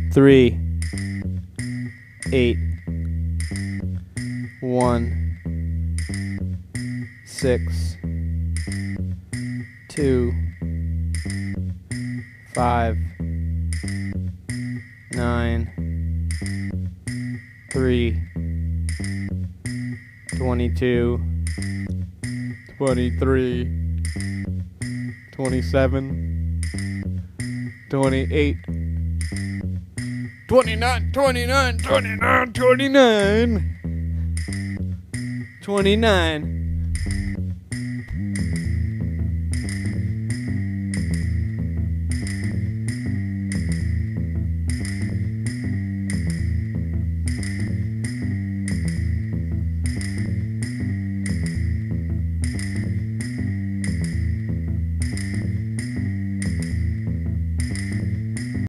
3, 8, 1, 6, 2, 5, 9, 3, 22, 23, 27, 28, 29, 29, 29, 29, 29.